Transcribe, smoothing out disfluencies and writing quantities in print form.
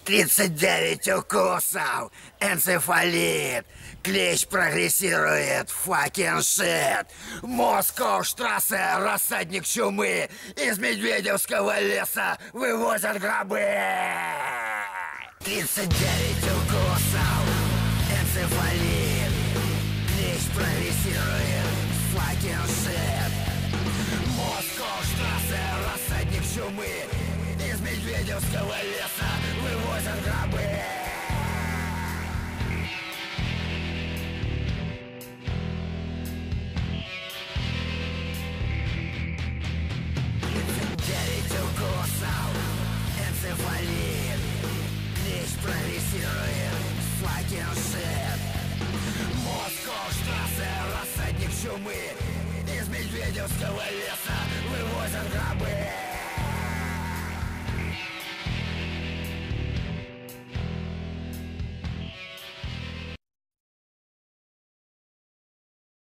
39 укусов, энцефалит, клещ прогрессирует, fucking shit. Москва-штрассе, рассадник чумы, из Медведевского леса вывозят гробы. 39 укусов, энцефалит, клещ прогрессирует, fucking shit. Москва-штрассе, рассадник чумы, из Медведевского леса вывозят гробы. Укусов, энцефалит, клещ прогрессирует, fucking shit. Москва-штрассе, рассадник чумы, из Медведевского леса вывозят гробы.